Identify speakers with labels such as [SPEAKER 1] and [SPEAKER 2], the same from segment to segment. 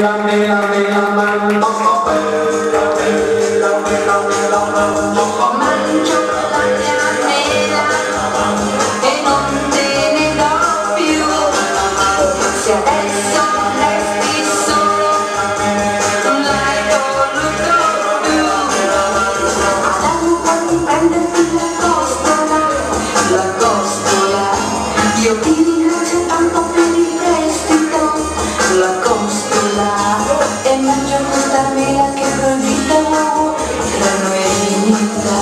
[SPEAKER 1] Mangio la mia mela e non te ne do più. Se adesso resti solo, non l'hai voluto più. Adamo, puoi prenderti la costola. Io ti ringrazio tanto per il prestito, la costola. E mangio questa mela che è proibita, tra noi è finita.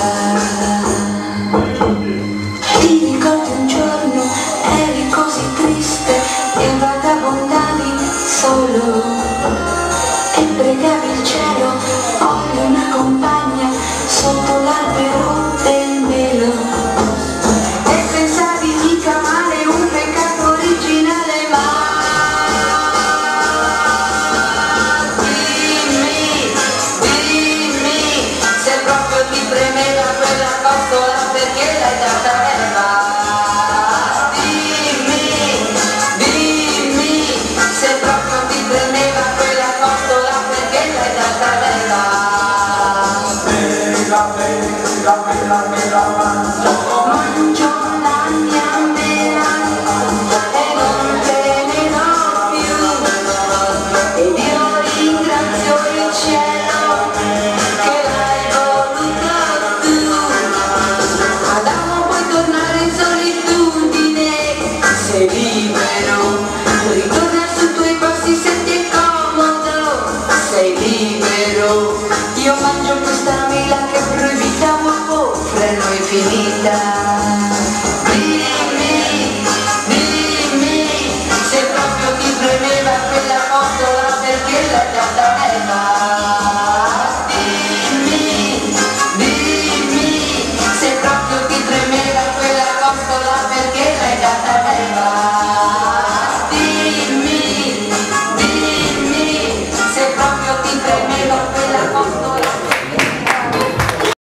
[SPEAKER 1] Ti ricordi un giorno eri così triste e vagabondavi solo e pregavi il cielo, voglio una compagna sotto l'albero del melo, e pensavi mica male, un peccato originale, ma dimmi se proprio ti premeva quella costola, perché l'hai data a Eva. Dimmi se proprio ti premeva quella costola, perché l'hai data a Eva. Mangio la mia mela e non te ne do più, ed io ringrazio il cielo che l'hai voluta tu. Adamo, puoi tornare in solitudine, sei libero, ritorna sui tuoi passi se ti è comodo, sei libero. Io mangio questa mela che è proibita, uovo, freno è finita. Dimmi se proprio ti premeva quella costola, perché l'hai